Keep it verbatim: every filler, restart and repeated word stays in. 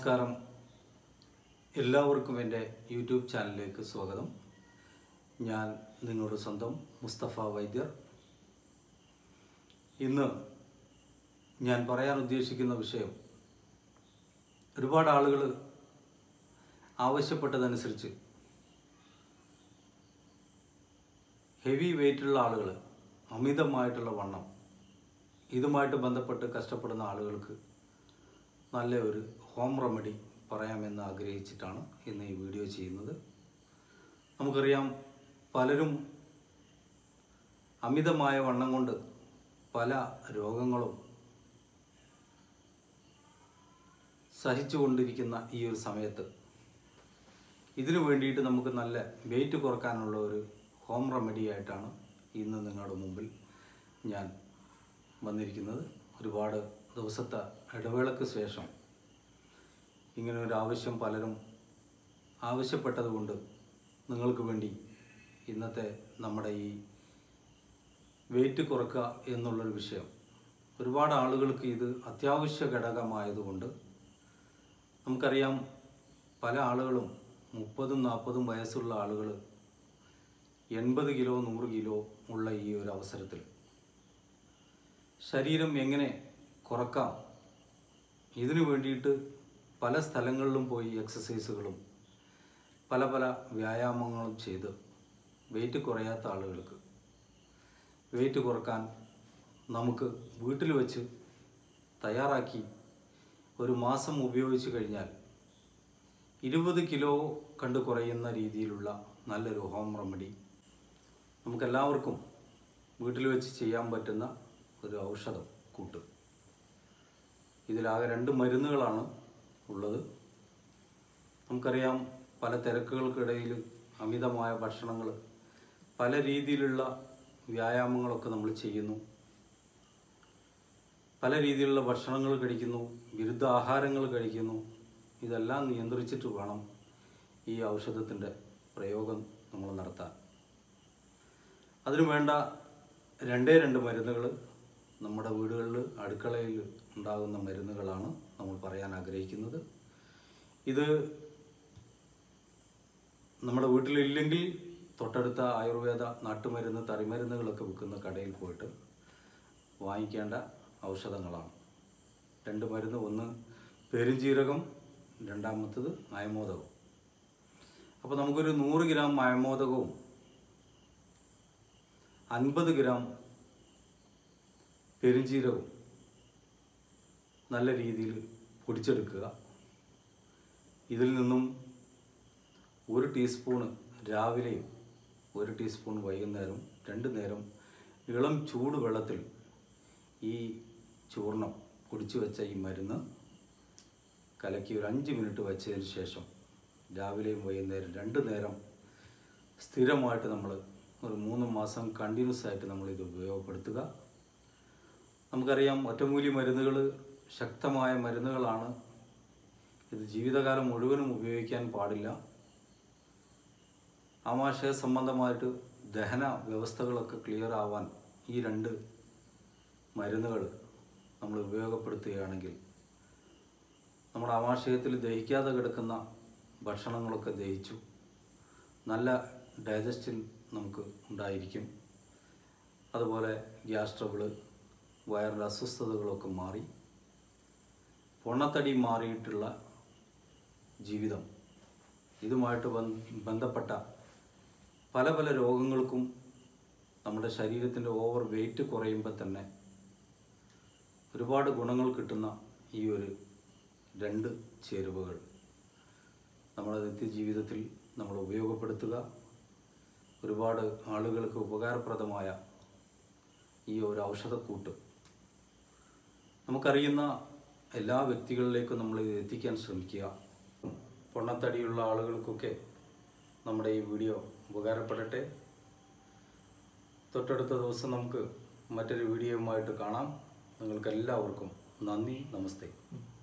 നമസ്കാരം. എല്ലാവർക്കും എൻ്റെ യൂട്യൂബ് ചാനലിലേക്ക് സ്വാഗതം. ഞാൻ നിങ്ങളുടെ സ്വന്തം മുസ്തഫ വൈദ്യർ. ഇന്ന് ഞാൻ പറയാൻ ഉദ്ദേശിക്കുന്ന വിഷയം, ഒരുപാട് ആളുകൾ ആവശ്യപ്പെട്ടതനുസരിച്ച് ഹെവി വെയ്റ്റുള്ള ആളുകൾ, അമിതമായിട്ടുള്ള വണ്ണം, ഇതുമായിട്ട് ബന്ധപ്പെട്ട് കഷ്ടപ്പെടുന്ന ആളുകൾക്ക് നല്ല ഒരു ഹോം റെമഡി പറയാമെന്ന് ആഗ്രഹിച്ചിട്ടാണ് ഇന്ന് ഈ വീഡിയോ ചെയ്യുന്നത്. നമുക്കറിയാം, പലരും അമിതമായ വണ്ണം കൊണ്ട് പല രോഗങ്ങളും സഹിച്ചുകൊണ്ടിരിക്കുന്ന ഈ ഒരു സമയത്ത് ഇതിനു വേണ്ടിയിട്ട് നമുക്ക് നല്ല വെയിറ്റ് കുറക്കാനുള്ള ഒരു ഹോം റെമഡി ആയിട്ടാണ് ഇന്ന് നിങ്ങളുടെ മുമ്പിൽ ഞാൻ വന്നിരിക്കുന്നത്. ഒരുപാട് ദിവസത്തെ ഇടവേളയ്ക്ക് ശേഷം ഇങ്ങനെ ഒരു ആവശ്യം പലരും ആവശ്യപ്പെട്ടതുകൊണ്ട് നിങ്ങൾക്ക് വേണ്ടി ഇന്നത്തെ നമ്മുടെ ഈ വെയിറ്റ് കുറക്കുക എന്നുള്ളൊരു വിഷയം, ഒരുപാട് ആളുകൾക്ക് ഇത് അത്യാവശ്യ ഘടകമായതുകൊണ്ട്, നമുക്കറിയാം പല ആളുകളും മുപ്പതും നാൽപ്പതും വയസ്സുള്ള ആളുകൾ എൺപത് കിലോ നൂറ് കിലോ ഉള്ള ഈ ഒരു അവസരത്തിൽ ശരീരം എങ്ങനെ കുറക്കാം, ഇതിനു വേണ്ടിയിട്ട് പല സ്ഥലങ്ങളിലും പോയി എക്സസൈസുകളും പല പല വ്യായാമങ്ങളും ചെയ്ത് വെയിറ്റ് കുറയാത്ത ആളുകൾക്ക് വെയിറ്റ് കുറക്കാൻ നമുക്ക് വീട്ടിൽ വെച്ച് തയ്യാറാക്കി ഒരു മാസം ഉപയോഗിച്ച് കഴിഞ്ഞാൽ ഇരുപത് കിലോ കണ്ട് കുറയുന്ന രീതിയിലുള്ള നല്ലൊരു ഹോം റെമഡി നമുക്കെല്ലാവർക്കും വീട്ടിൽ വെച്ച് ചെയ്യാൻ പറ്റുന്ന ഒരു ഔഷധം കൂട്ട്. ഇതിലാകെ രണ്ട് മരുന്നുകളാണ് ഉള്ളത്. നമുക്കറിയാം, പല തിരക്കുകൾക്കിടയിൽ അമിതമായ ഭക്ഷണങ്ങൾ, പല രീതിയിലുള്ള വ്യായാമങ്ങളൊക്കെ നമ്മൾ ചെയ്യുന്നു, പല രീതിയിലുള്ള ഭക്ഷണങ്ങൾ കഴിക്കുന്നു, വിരുദ്ധ ആഹാരങ്ങൾ കഴിക്കുന്നു. ഇതെല്ലാം നിയന്ത്രിച്ചിട്ട് വേണം ഈ ഔഷധത്തിൻ്റെ പ്രയോഗം നമ്മൾ നടത്താൻ. അതിനു വേണ്ട രണ്ടേ രണ്ട് മരുന്നുകൾ നമ്മുടെ വീടുകളിൽ, അടുക്കളയിൽ ഉണ്ടാകുന്ന മരുന്നുകളാണ് നമ്മൾ പറയാൻ ആഗ്രഹിക്കുന്നത്. ഇത് നമ്മുടെ വീട്ടിലില്ലെങ്കിൽ തൊട്ടടുത്ത ആയുർവേദ നാട്ടുമരുന്ന്, തറിമരുന്നുകളൊക്കെ വിൽക്കുന്ന കടയിൽ പോയിട്ട് വാങ്ങിക്കേണ്ട ഔഷധങ്ങളാണ്. രണ്ട് മരുന്ന്, ഒന്ന് പെരുംജീരകം, രണ്ടാമത്തത് അയമോദകം. അപ്പോൾ നമുക്കൊരു നൂറ് ഗ്രാം അയമോദകവും അൻപത് ഗ്രാം പെരുംജീരകവും നല്ല രീതിയിൽ പൊടിച്ചെടുക്കുക. ഇതിൽ നിന്നും ഒരു ടീസ്പൂണ് രാവിലെയും ഒരു ടീസ്പൂൺ വൈകുന്നേരം, രണ്ട് നേരം ഇളം ചൂട് വെള്ളത്തിൽ ഈ ചൂർണം പൊടിച്ചു വെച്ച ഈ മരുന്ന് കലക്കി ഒരു അഞ്ച് മിനിറ്റ് വച്ചതിന് ശേഷം രാവിലെയും വൈകുന്നേരം രണ്ട് നേരം സ്ഥിരമായിട്ട് നമ്മൾ ഒരു മൂന്ന് മാസം കണ്ടിന്യൂസ് ആയിട്ട് നമ്മളിത് ഉപയോഗപ്പെടുത്തുക. നമുക്കറിയാം, ഒറ്റമൂലി മരുന്നുകൾ ശക്തമായ മരുന്നുകളാണ്. ഇത് ജീവിതകാലം മുഴുവനും ഉപയോഗിക്കാൻ പാടില്ല. ആമാശയ സംബന്ധമായിട്ട് ദഹന വ്യവസ്ഥകളൊക്കെ ക്ലിയർ ആവാൻ ഈ രണ്ട് മരുന്നുകൾ നമ്മൾ ഉപയോഗപ്പെടുത്തുകയാണെങ്കിൽ നമ്മുടെ ആമാശയത്തിൽ ദഹിക്കാതെ കിടക്കുന്ന ഭക്ഷണങ്ങളൊക്കെ ദഹിച്ചു നല്ല ഡൈജഷൻ നമുക്ക് ഉണ്ടായിരിക്കും. അതുപോലെ ഗ്യാസ് ട്രബിള്, വയറിൻ്റെ അസ്വസ്ഥതകളൊക്കെ മാറി പൊണ്ണത്തടി മാറിയിട്ടുള്ള ജീവിതം, ഇതുമായിട്ട് ബന്ധപ്പെട്ട പല പല രോഗങ്ങൾക്കും നമ്മുടെ ശരീരത്തിൻ്റെ ഓവർ വെയ്റ്റ് കുറയുമ്പോൾ തന്നെ ഒരുപാട് ഗുണങ്ങൾ കിട്ടുന്ന ഈ ഒരു രണ്ട് ചേരുവകൾ നമ്മുടെ നിത്യജീവിതത്തിൽ നമ്മൾ ഉപയോഗപ്പെടുത്തുക. ഒരുപാട് ആളുകൾക്ക് ഉപകാരപ്രദമായ ഈ ഒരു ഔഷധക്കൂട്ട് നമുക്കറിയുന്ന എല്ലാ വ്യക്തികളിലേക്കും നമ്മൾ ഇത് എത്തിക്കാൻ ശ്രമിക്കുക. പൊണ്ണത്തടിയുള്ള ആളുകൾക്കൊക്കെ നമ്മുടെ ഈ വീഡിയോ ഉപകാരപ്പെടട്ടെ. തൊട്ടടുത്ത ദിവസം നമുക്ക് മറ്റൊരു വീഡിയോയുമായിട്ട് കാണാം. നിങ്ങൾക്കെല്ലാവർക്കും നന്ദി, നമസ്തേ.